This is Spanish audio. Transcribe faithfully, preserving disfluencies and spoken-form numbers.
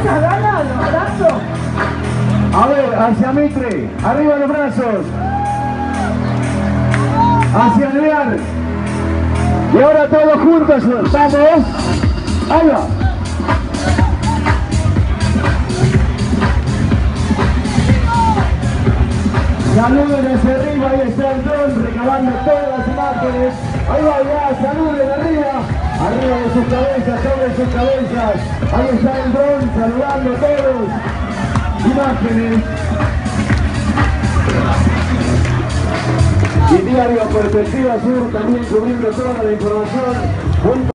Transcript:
esas ganas, los brazos. A ver, hacia Mitre, arriba los brazos. Hacia Lear. Y ahora todos juntos, vamos. Ahí va. Saluden hacia arriba, ahí está el dron recabando todas las imágenes. Ahí va, ya, saluden arriba. Arriba de sus cabezas, sobre sus cabezas. Ahí está el dron saludando a todos. Imágenes. Y Diario Perspectiva Sur también cubriendo toda la información.